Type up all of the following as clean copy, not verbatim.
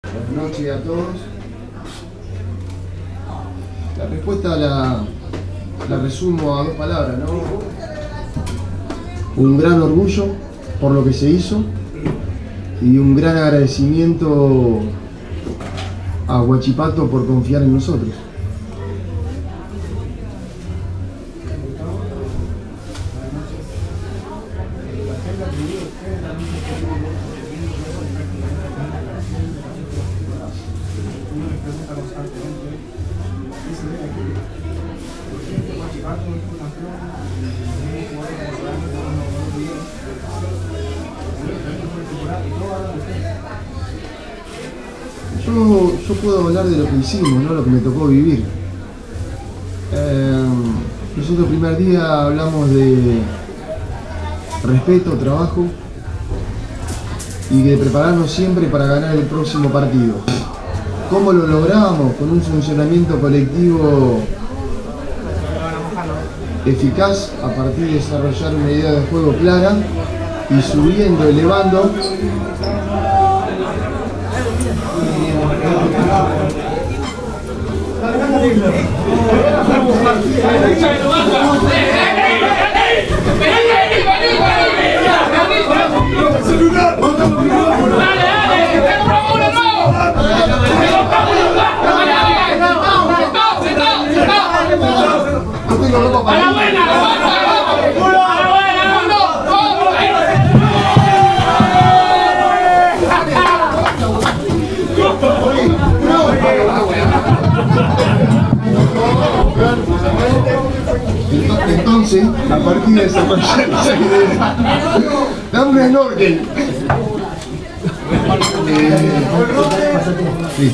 Buenas noches a todos. La respuesta la resumo a dos palabras, ¿no? Un gran orgullo por lo que se hizo y un gran agradecimiento a Huachipato por confiar en nosotros. Yo puedo hablar de lo que hicimos, no lo que me tocó vivir. Nosotros el primer día hablamos de respeto, trabajo y de prepararnos siempre para ganar el próximo partido. ¿Cómo lo logramos? Con un funcionamiento colectivo eficaz, a partir de desarrollar una idea de juego clara y subiendo, elevando Entonces, a partir de desarrollar esa idea, dame un snorkel. Sí.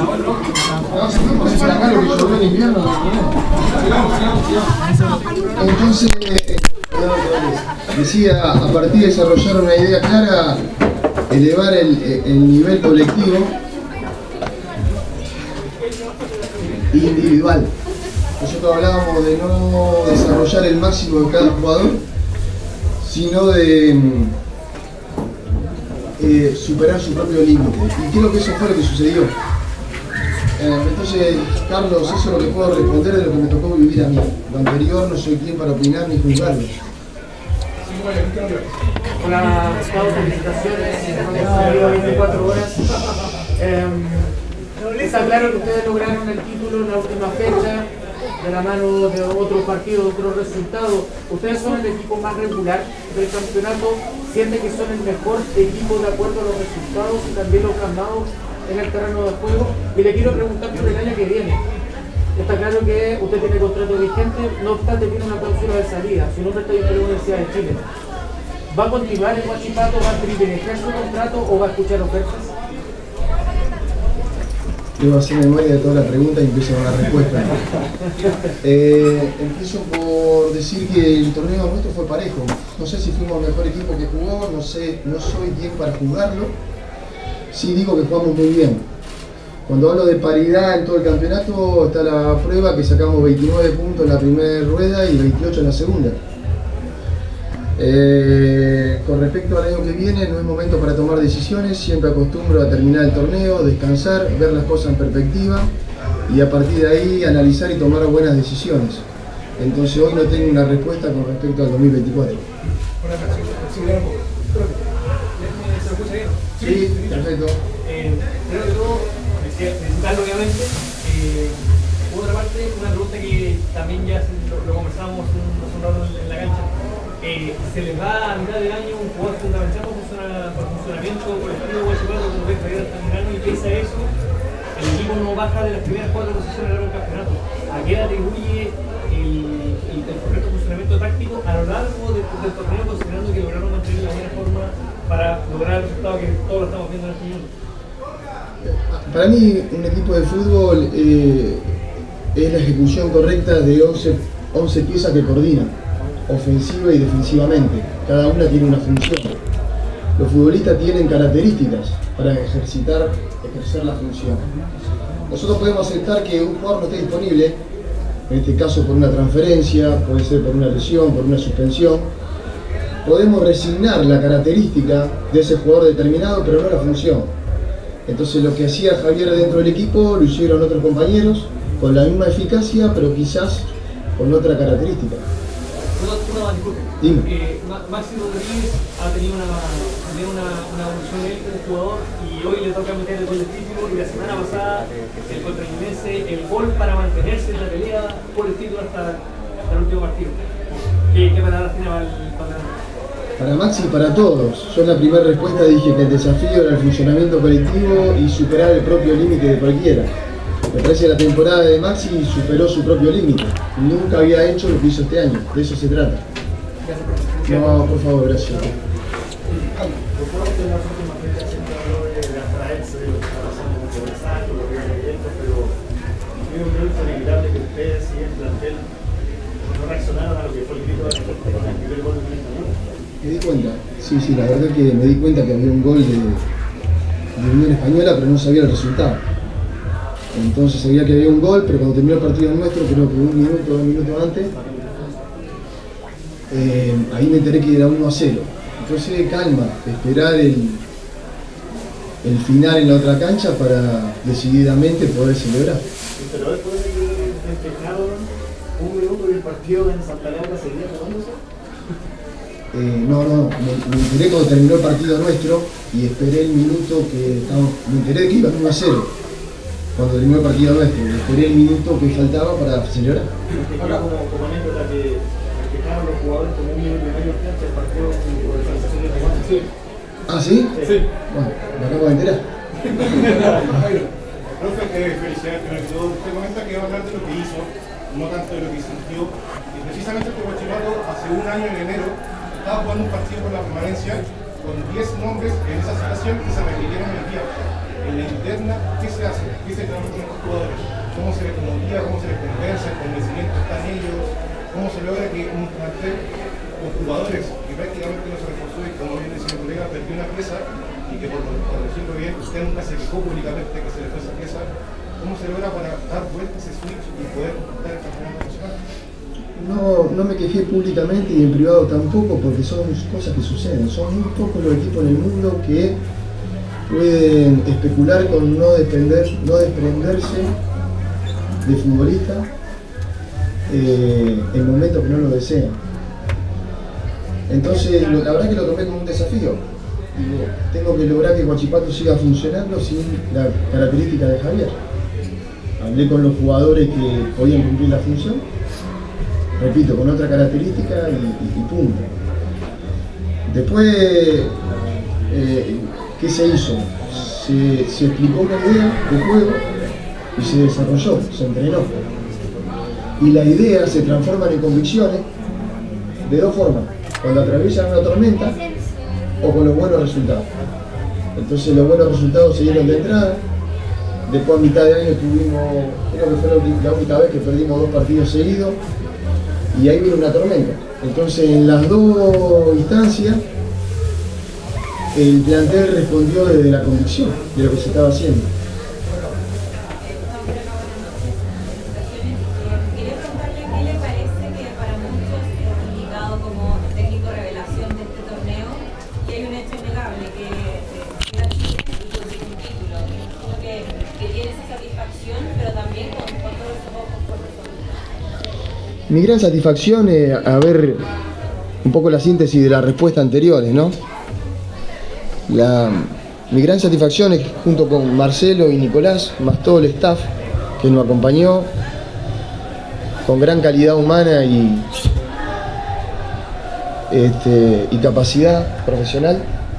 Entonces, decía, a partir de desarrollar una idea clara, elevar el nivel colectivo e individual. Nosotros hablábamos de no desarrollar el máximo de cada jugador, sino de superar su propio límite. Y creo que eso fue lo que sucedió. Entonces, Carlos, eso es lo que puedo responder de lo que me tocó vivir a mí. Lo anterior no soy quien para opinar ni juzgarlo. Hola, Gustavo, felicitaciones. Han sido 24 horas. Está claro que ustedes lograron el título en la última fecha, de la mano de otros partidos, otros resultados. Ustedes son el equipo más regular del campeonato, sienten que son el mejor equipo de acuerdo a los resultados y también los plasmados en el terreno de juego. Y le quiero preguntar por el año que viene. Está claro que usted tiene contrato vigente, no obstante tiene una cláusula de salida, su nombre está en la Universidad de Chile. ¿Va a continuar en Huachipato, va a privilegiar su contrato o va a escuchar ofertas? Debo hacer memoria de toda la pregunta y empiezo con la respuesta. Empiezo por decir que el torneo nuestro fue parejo. No sé si fuimos el mejor equipo que jugó, no sé, no soy quien para juzgarlo. Sí digo que jugamos muy bien. Cuando hablo de paridad en todo el campeonato, está la prueba que sacamos 29 puntos en la primera rueda y 28 en la segunda. Con respecto al año que viene, no es momento para tomar decisiones, siempre acostumbro a terminar el torneo, descansar, ver las cosas en perspectiva y a partir de ahí analizar y tomar buenas decisiones. Entonces hoy no tengo una respuesta con respecto al 2024. Sí, perfecto. Primero que todo, felicitarlo obviamente. Por otra parte, una pregunta que también ya lo conversamos hace un rato en la cancha. Se les va a mitad del año un jugador fundamental para el funcionamiento colectivo de Huachipato como es Javier Altamirano, y pese a eso el equipo no baja de las primeras 4 posiciones del campeonato. ¿A qué atribuye el correcto funcionamiento táctico a lo largo del torneo, considerando que lograron mantener la buena forma para lograr el resultado que todos lo estamos viendo en este minuto? Para mí un equipo de fútbol es la ejecución correcta de 11 piezas que coordinan, ofensiva y defensivamente. Cada una tiene una función. Los futbolistas tienen características para ejercer la función. Nosotros podemos aceptar que un jugador no esté disponible, en este caso por una transferencia, puede ser por una lesión, por una suspensión. Podemos resignar la característica de ese jugador determinado, pero no la función. Entonces lo que hacía Javier dentro del equipo lo hicieron otros compañeros con la misma eficacia, pero quizás con otra característica. Disculpe. Maxi Rodríguez ha tenido una evolución él como jugador y hoy le toca meter el gol del título, y la semana pasada el contra Ñublense, el gol para mantenerse en la pelea por el título hasta el último partido. ¿Qué palabras tiene para el Para Maxi y para todos. Yo en la primera respuesta dije que el desafío era el funcionamiento colectivo y superar el propio límite de cualquiera. Me parece que la temporada de Maxi superó su propio límite. Nunca había hecho lo que hizo este año. De eso se trata. No, por favor, gracias. Me di cuenta, sí, la verdad que me di cuenta que había un gol de Unión Española, pero no sabía el resultado. Entonces sabía que había un gol, pero cuando terminó el partido nuestro, creo que 1 minuto, 2 minutos antes, ahí me enteré que era 1-0. Entonces calma, esperar el final en la otra cancha para decididamente poder celebrar. Pero después de que despejaron 1 minuto y el partido en Santa Laura seguía jugándose. No, me enteré cuando terminó el partido nuestro y esperé el minuto que me enteré de que iba 1-0 cuando terminó el partido nuestro, esperé el minuto que faltaba para celebrar. Ahora como anécdota que despejaron los jugadores como 1 minuto y medio antes del partido por el sensación de jugando. Sí. ¿Ah, sí? Sí. Bueno, me acabo de enterar. Profe, felicidades primero que todo. Usted comenta que va a hablar de lo que hizo, no tanto de lo que sintió. Y precisamente este Huachipato hace 1 año en enero estaba jugando un partido por la permanencia con 10 nombres en esa situación que se repitieron el día. En la interna, ¿qué se hace? ¿Qué se trabaja con los jugadores? ¿Cómo se les comunica? ¿Cómo se les conversa? ¿El convencimiento está en ellos? ¿Cómo se logra que un plantel con jugadores que prácticamente no se reforzó y, como bien decía mi colega, perdió una pieza y que por decirlo bien, usted nunca se quejó públicamente que se le fue esa pieza? ¿Cómo se logra para dar vuelta ese switch y poder conquistar el campeonato nacional? No me quejé públicamente y en privado tampoco, porque son cosas que suceden. Son muy pocos los equipos en el mundo que pueden especular con no desprenderse de futbolistas en momentos que no lo desean. Entonces, la verdad que lo tomé como un desafío. Digo, tengo que lograr que Huachipato siga funcionando sin la característica de Javier. Hablé con los jugadores que podían cumplir la función, repito, con otra característica y punto. Después, ¿qué se hizo? Se explicó una idea de juego y se desarrolló, se entrenó. Y la idea se transforma en convicciones de dos formas: cuando atraviesan una tormenta o con los buenos resultados. Entonces los buenos resultados se dieron de entrada. Después a mitad de año tuvimos, creo que fue la única vez que perdimos 2 partidos seguidos y ahí vino una tormenta. Entonces en las dos instancias el plantel respondió desde la convicción de lo que se estaba haciendo. Quería preguntarle qué le parece que para muchos es indicado como técnico revelación de este torneo, y hay un hecho innegable que llega a Chile y consigue un título. Creo que tiene esa satisfacción, pero también con todos los ojos por persona. Mi gran satisfacción es ver un poco la síntesis de las respuestas anteriores, ¿no? Mi gran satisfacción es junto con Marcelo y Nicolás, más todo el staff que nos acompañó con gran calidad humana y capacidad profesional,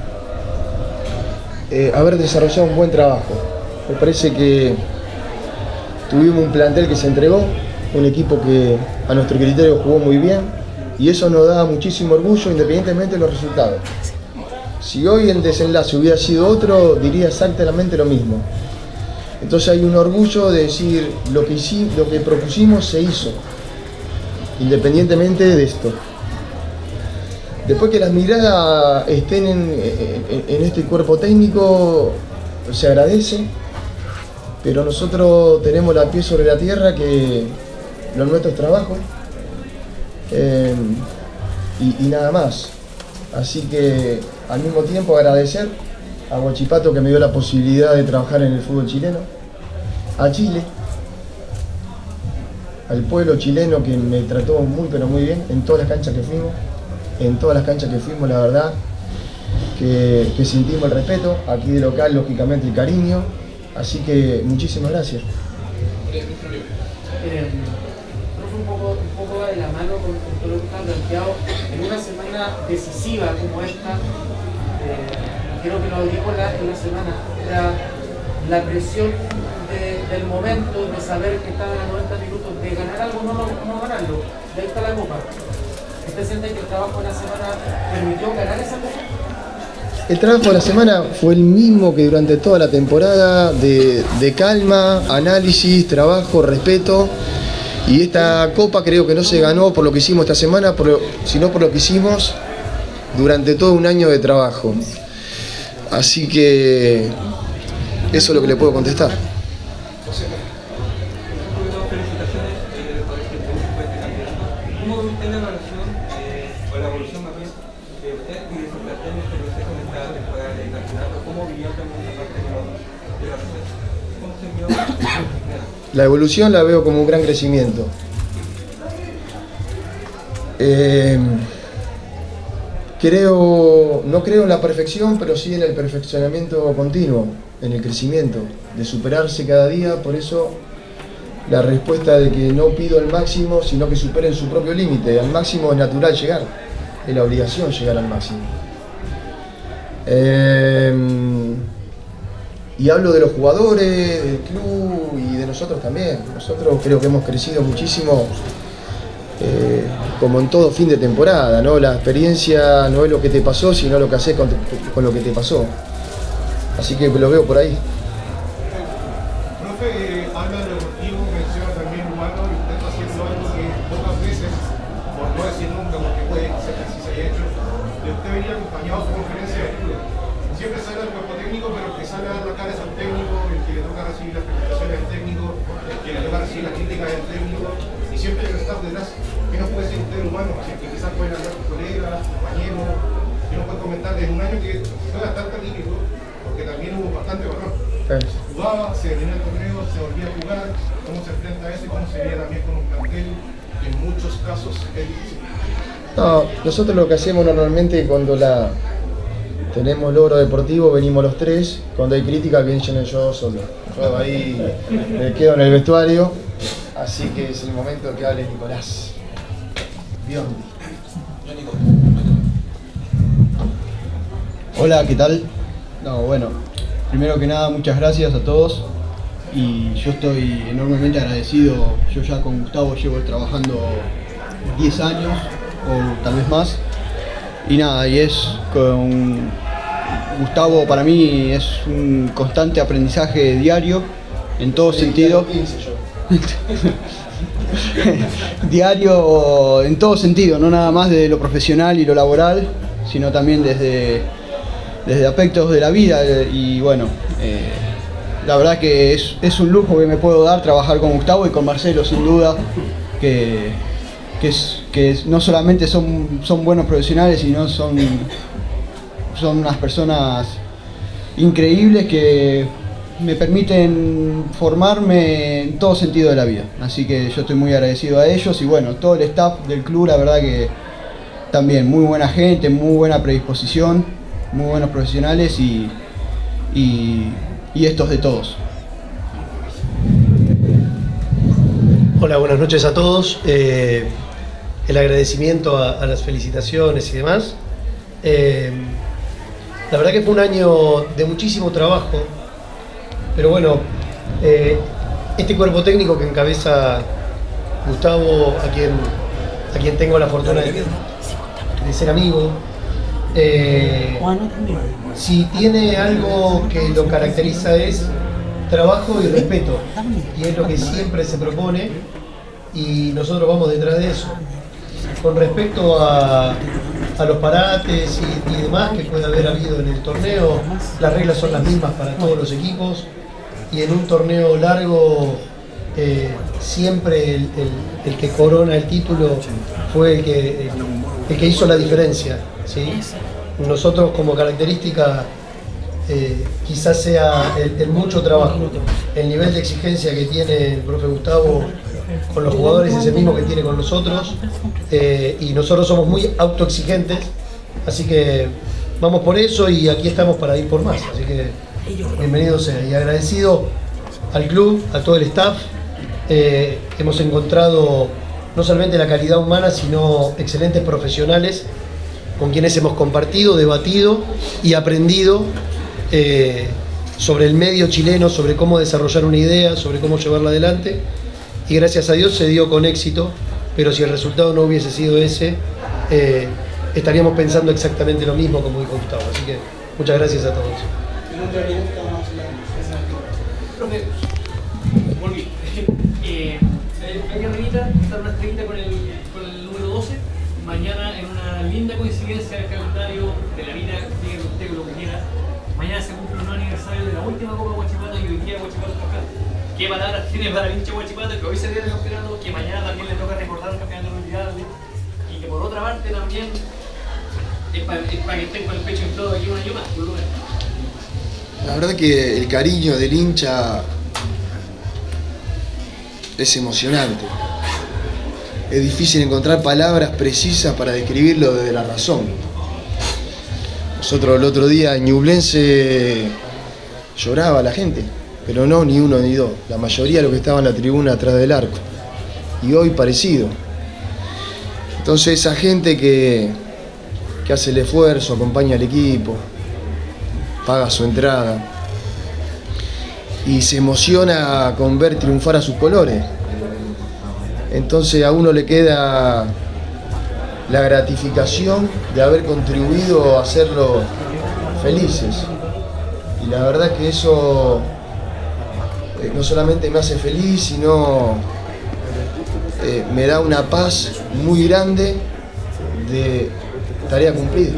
haber desarrollado un buen trabajo. Me parece que tuvimos un plantel que se entregó, un equipo que a nuestro criterio jugó muy bien, y eso nos da muchísimo orgullo independientemente de los resultados. Si hoy el desenlace hubiera sido otro, diría exactamente lo mismo. Entonces hay un orgullo de decir lo que propusimos se hizo, independientemente de esto. Después que las miradas estén en este cuerpo técnico, se agradece, pero nosotros tenemos la pie sobre la tierra, que lo nuestro es trabajo, y nada más. Así que al mismo tiempo agradecer a Huachipato, que me dio la posibilidad de trabajar en el fútbol chileno, a Chile, al pueblo chileno que me trató muy pero muy bien en todas las canchas que fuimos, la verdad que sentimos el respeto, aquí de local lógicamente el cariño, así que muchísimas gracias. Un poco de la mano con todo lo que está planteado en una semana decisiva como esta, creo que lo digo en la semana, la presión del momento, de saber que estaban a 90 minutos, de ganar algo, no ganarlo, de ahí está la copa. ¿Usted siente que el trabajo de la semana permitió ganar esa copa? El trabajo de la semana fue el mismo que durante toda la temporada, de calma, análisis, trabajo, respeto. Y esta copa creo que no se ganó por lo que hicimos esta semana, sino por lo que hicimos durante todo un año de trabajo. Así que eso es lo que le puedo contestar. ¿Cómo usted la evaluación o la evolución más bien de usted y de su plantel en este proceso de esta temporada del campeonato? ¿Cómo vivió también la parte de la proceso? ¿Cómo se vio? La evolución la veo como un gran crecimiento. No creo en la perfección, pero sí en el perfeccionamiento continuo, en el crecimiento, de superarse cada día. Por eso la respuesta de que no pido el máximo, sino que superen su propio límite. Al máximo es natural llegar, es la obligación llegar al máximo. Y hablo de los jugadores, del club y de nosotros también. Nosotros creo que hemos crecido muchísimo, como en todo fin de temporada, ¿no? La experiencia no es lo que te pasó, sino lo que haces con lo que te pasó. Así que lo veo por ahí. Profe, habla de lo deportivo, menciona también humano, y usted está haciendo algo que pocas veces, por no decir nunca, porque puede ser que así se haya hecho, de usted venía acompañado a su conferencia de fútbol. Siempre sale el cuerpo técnico, pero el que sale a dar la cara es al técnico, el que le toca recibir las felicitaciones del técnico, el que le toca recibir las críticas del técnico, y siempre hay que estar detrás. ¿Qué nos puede decir usted humano? Así que quizás pueden hablar con colegas, compañeros, ¿qué nos puede comentar de un año que fue bastante atípico, porque también hubo bastante valor? Jugaba, se terminó el torneo, se volvía a jugar, ¿cómo se enfrenta a eso y cómo se veía también con un plantel que en muchos casos es difícil? No, nosotros lo que hacemos normalmente cuando tenemos logro deportivo, venimos los tres. Cuando hay crítica, vienen yo solo. Yo ahí me quedo en el vestuario, así que es el momento que hable Nicolás Biondi. Hola, ¿qué tal? No, bueno, primero que nada, muchas gracias a todos. Y yo estoy enormemente agradecido. Yo ya con Gustavo llevo trabajando 10 años o tal vez más. Y nada, y es con Gustavo para mí es un constante aprendizaje diario en todo sentido. Diario en todo sentido, no nada más de lo profesional y lo laboral, sino también desde aspectos de la vida. Y bueno, la verdad que es un lujo que me puedo dar trabajar con Gustavo y con Marcelo, sin duda, que no solamente son buenos profesionales, sino son unas personas increíbles que me permiten formarme en todo sentido de la vida. Así que yo estoy muy agradecido a ellos y bueno, todo el staff del club, la verdad que también muy buena gente, muy buena predisposición, muy buenos profesionales y estos de todos. Hola, buenas noches a todos. El agradecimiento a las felicitaciones y demás. La verdad que fue un año de muchísimo trabajo, pero bueno, este cuerpo técnico que encabeza Gustavo, a quien tengo la fortuna de ser amigo, si tiene algo que lo caracteriza es trabajo y respeto, y es lo que siempre se propone y nosotros vamos detrás de eso. Con respecto a los parates y demás que puede haber habido en el torneo, las reglas son las mismas para todos los equipos y en un torneo largo siempre el que corona el título fue el que hizo la diferencia, ¿sí? Nosotros como característica quizás sea el mucho trabajo. El nivel de exigencia que tiene el profe Gustavo con los jugadores es el mismo que tiene con nosotros, y nosotros somos muy autoexigentes, así que vamos por eso y aquí estamos para ir por más, así que bienvenido sea. Y agradecido al club, a todo el staff. Hemos encontrado no solamente la calidad humana, sino excelentes profesionales con quienes hemos compartido, debatido y aprendido sobre el medio chileno, sobre cómo desarrollar una idea, sobre cómo llevarla adelante, y gracias a Dios se dio con éxito, pero si el resultado no hubiese sido ese, estaríamos pensando exactamente lo mismo, como dijo Gustavo. Así que muchas gracias a todos. Profe, volví. Hay arribita, está una estrellita con el número 12. Mañana, en una linda coincidencia del calendario de la vida, díganme usted lo que quiera, mañana se cumple un aniversario de la última Copa Huachipato y hoy día Huachipato es campeón. ¿Qué palabras tiene para el hincha Huachipato que hoy se viene el campeonato, que mañana también le toca recordar un campeonato inolvidable, y que por otra parte también es para que estén con el pecho inflado aquí un año más, por lo menos? La verdad que el cariño del hincha es emocionante. Es difícil encontrar palabras precisas para describirlo desde la razón. Nosotros el otro día en Ñublense lloraba la gente, pero no ni uno ni dos. La mayoría de los que estaban en la tribuna atrás del arco. Y hoy parecido. Entonces esa gente que hace el esfuerzo, acompaña al equipo, paga su entrada y se emociona con ver triunfar a sus colores. Entonces a uno le queda la gratificación de haber contribuido a hacerlos felices. Y la verdad que eso no solamente me hace feliz, sino me da una paz muy grande de tarea cumplida.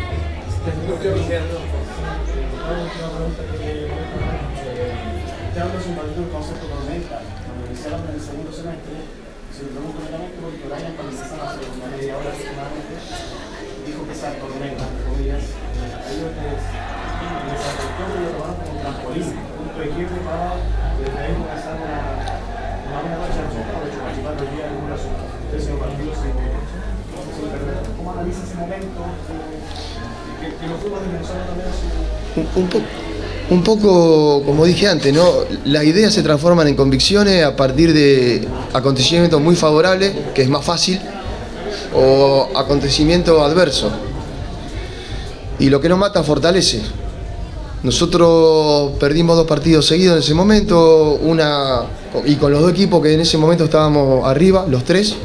Te hablas un poquito del concepto tormenta. Cuando iniciaron en el segundo semestre, se lo pregunto netamente porque Brian, cuando empezaron hace una media hora aproximadamente, dijo que esa tormenta, entre comillas, a ellos les afectó y lo tomaron como un trampolín, un punto de quiebre para desde ahí comenzar una buena marcha al resultado. De hecho, Huachipato hoy día en un tercio partido sin perder. ¿Cómo analiza ese momento? Que los clubes de Venezuela también han sido... Un poco, como dije antes, ¿no? Las ideas se transforman en convicciones a partir de acontecimientos muy favorables, que es más fácil, o acontecimientos adversos. Y lo que nos mata fortalece. Nosotros perdimos 2 partidos seguidos en ese momento, y con los 2 equipos que en ese momento estábamos arriba, los 3.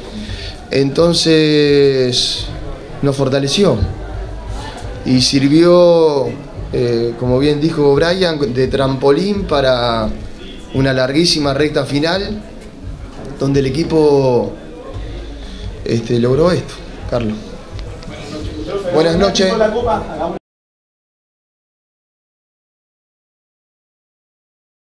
Entonces nos fortaleció y sirvió, como bien dijo Brian, de trampolín para una larguísima recta final donde el equipo logró esto. Carlos. Buenas noches.